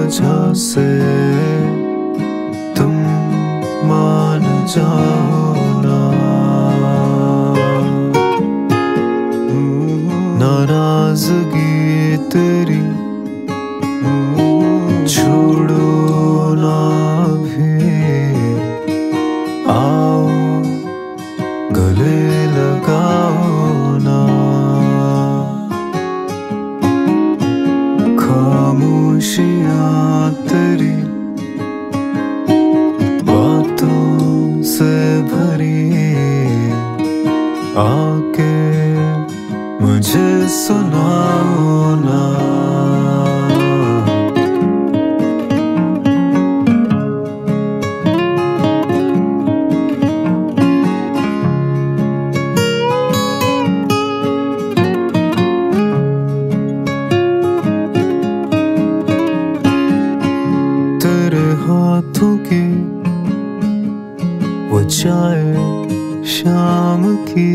वजह से तुम मान जाओ ना। नाराजगी तेरी छोड़ो ना भी, आओ गले लगाओ ना। खामोशियाँ तेरी बातों से भरी, आके मुझे सुनाओ ना। तेरे हाथों की वो चाय शाम की,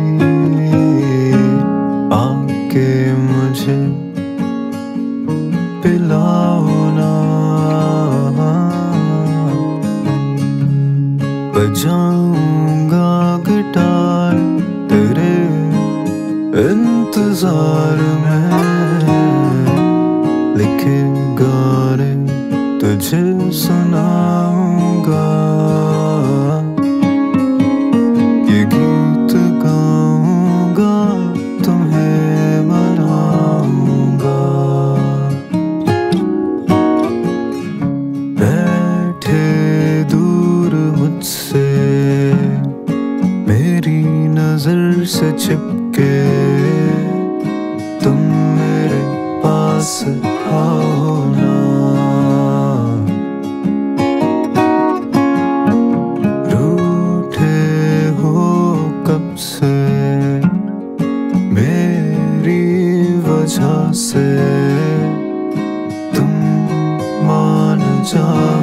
आके मुझे पिलाओ ना। बजाऊंगा गिटार तेरे इंतजार में, लिखे गाने तुझे सुनाऊंगा। ये गीत गाऊंगा तुम्हें मनाऊंगा। बैठे दूर मुझसे मेरी नजर से चिपके, तुम मेरे पास आओ ना। से मेरी वजह से तुम मान जाओ।